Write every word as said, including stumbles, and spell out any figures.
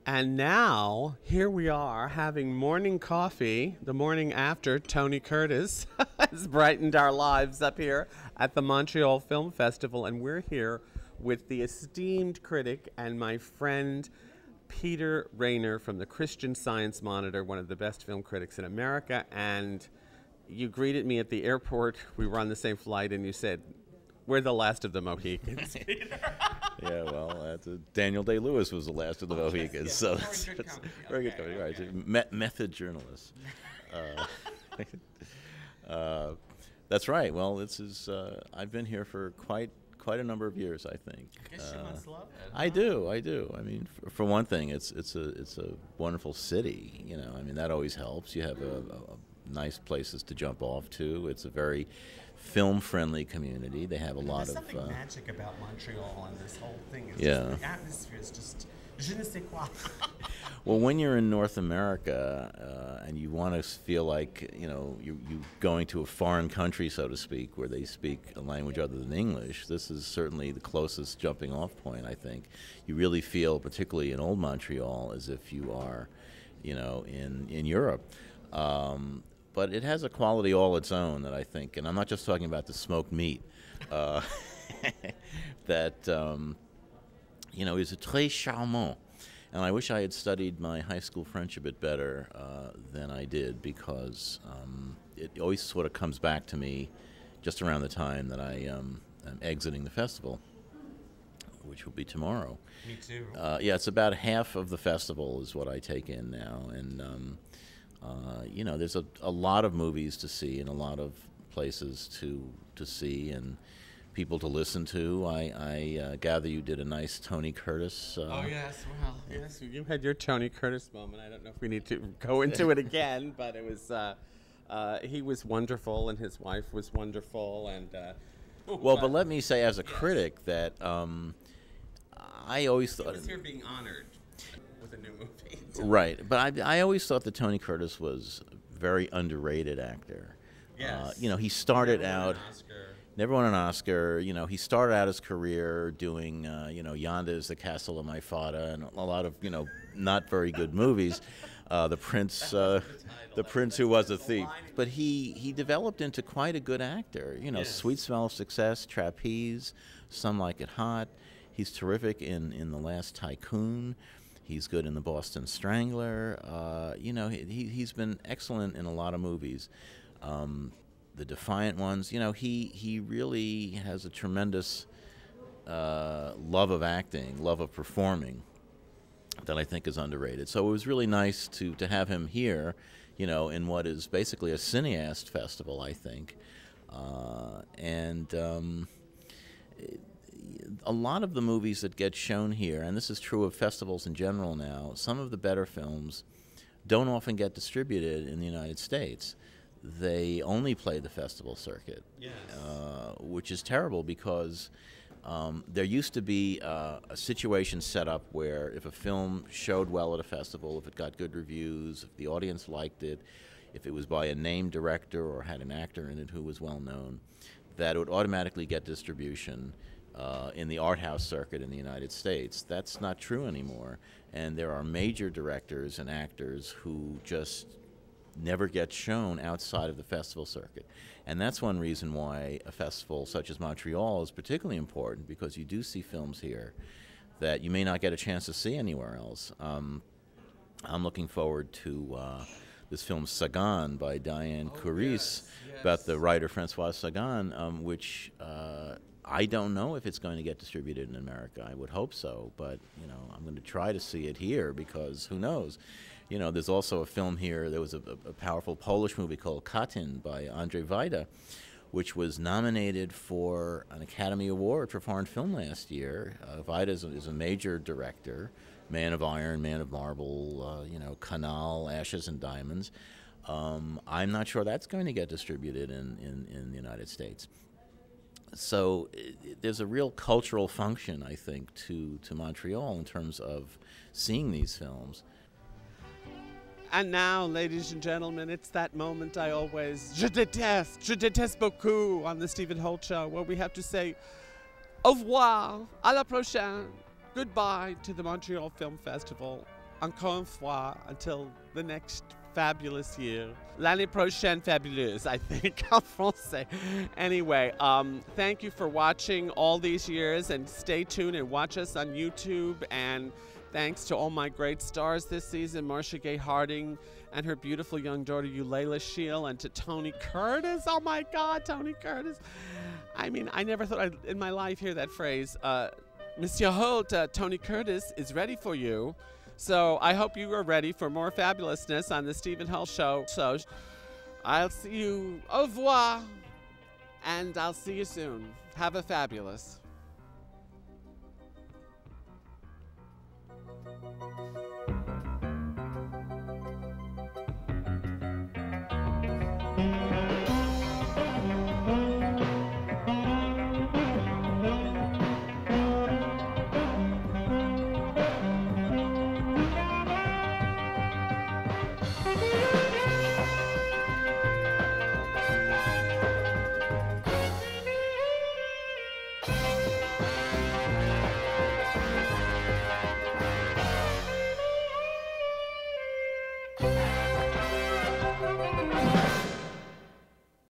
And now, here we are having morning coffee the morning after Tony Curtis has brightened our lives up here at the Montreal Film Festival. And we're here with the esteemed critic and my friend Peter Rainer from the Christian Science Monitor, one of the best film critics in America. And you greeted me at the airport. We were on the same flight, and you said, "We're the last of the Mohicans." Yeah, well, that's a, Daniel Day-Lewis was the last of the oh, Mohicans, yes, yeah. so that's, very good that's company. very Okay, good company, okay, right? okay. Me method journalists. uh, uh, that's right. Well, this is. Uh, I've been here for quite quite a number of years, I think. I guess you uh, must love it. I do, I do. I mean, for, for one thing, it's it's a it's a wonderful city. You know, I mean that always helps. You have a, a, a nice places to jump off to. It's a very film-friendly community. They have a lot There's of something uh, magic about Montreal and this whole thing. It's Yeah. just, the atmosphere is just je ne sais quoi. Well, when you're in North America uh, and you want to feel like, you know, you, you going to a foreign country, so to speak, where they speak a language other than English, this is certainly the closest jumping off point, I think. You really feel, particularly in Old Montreal, as if you are, you know, in, in Europe. Um, but it has a quality all its own that I think, and I'm not just talking about the smoked meat, uh, that, um, you know, is très charmant. And I wish I had studied my high school French a bit better uh, than I did, because um, it always sort of comes back to me just around the time that I um, am exiting the festival, which will be tomorrow. Me too. Uh, yeah, it's about half of the festival is what I take in now. And, um, uh, you know, there's a, a lot of movies to see and a lot of places to, to see and people to listen to. I, I uh, gather you did a nice Tony Curtis. Uh, oh, yes. Well, yes, you had your Tony Curtis moment. I don't know if we need to go into it again, but it was, uh, uh, he was wonderful and his wife was wonderful. And uh, Well, but let me say as a yes. critic that um, I always thought... He was here being honored with a new movie. Right, but I, I always thought that Tony Curtis was a very underrated actor. Yes. Uh, you know, he started Never out... won an Oscar. Never won an Oscar. You know, he started out his career doing, uh, you know, Yonder is the Castle of My Fada and a lot of, you know, not very good movies. Uh, the Prince, uh, the Prince Who Was a Thief. But he, he developed into quite a good actor. You know, yes. Sweet Smell of Success, Trapeze, Some Like It Hot. He's terrific in, in The Last Tycoon. He's good in The Boston Strangler. Uh, you know, he, he's been excellent in a lot of movies. Um, The Defiant Ones, you know, he, he really has a tremendous uh, love of acting, love of performing that I think is underrated. So it was really nice to, to have him here, you know, in what is basically a cineast festival, I think. Uh, and um, a lot of the movies that get shown here, and this is true of festivals in general now, some of the better films don't often get distributed in the United States. They only play the festival circuit, yes. uh, which is terrible because um, there used to be uh, a situation set up where if a film showed well at a festival, if it got good reviews, if the audience liked it, if it was by a named director or had an actor in it who was well known, that it would automatically get distribution uh, in the art house circuit in the United States. That's not true anymore, and there are major directors and actors who just never gets shown outside of the festival circuit. And that's one reason why a festival such as Montreal is particularly important, because you do see films here that you may not get a chance to see anywhere else. Um, I'm looking forward to uh, this film Sagan by Diane oh, Couris, yes, yes. about the writer Francois Sagan, um, which uh, I don't know if it's going to get distributed in America. I would hope so, but you know, I'm going to try to see it here because who knows. You know, there's also a film here, there was a, a powerful Polish movie called Katyn by Andrzej Wajda, which was nominated for an Academy Award for foreign film last year. Uh, Wajda is a, is a major director, Man of Iron, Man of Marble, uh, you know, Canal, Ashes and Diamonds. Um, I'm not sure that's going to get distributed in, in, in the United States. So it, there's a real cultural function, I think, to, to Montreal in terms of seeing these films. And now, ladies and gentlemen, it's that moment I always, je déteste, je déteste beaucoup on the Stephen Holt Show, where we have to say au revoir, à la prochaine, goodbye to the Montreal Film Festival. encore une fois, until the next fabulous year. L'année prochaine fabuleuse, I think, en français. Anyway, um, thank you for watching all these years, and stay tuned and watch us on YouTube. And thanks to all my great stars this season, Marcia Gay Harding and her beautiful young daughter, Eulalia Scheel, and to Tony Curtis. Oh my God, Tony Curtis. I mean, I never thought I'd in my life hear that phrase. Uh, Monsieur Holt, uh, Tony Curtis is ready for you. So I hope you are ready for more fabulousness on the Stephen Hull Show. So I'll see you. Au revoir. And I'll see you soon. Have a fabulous.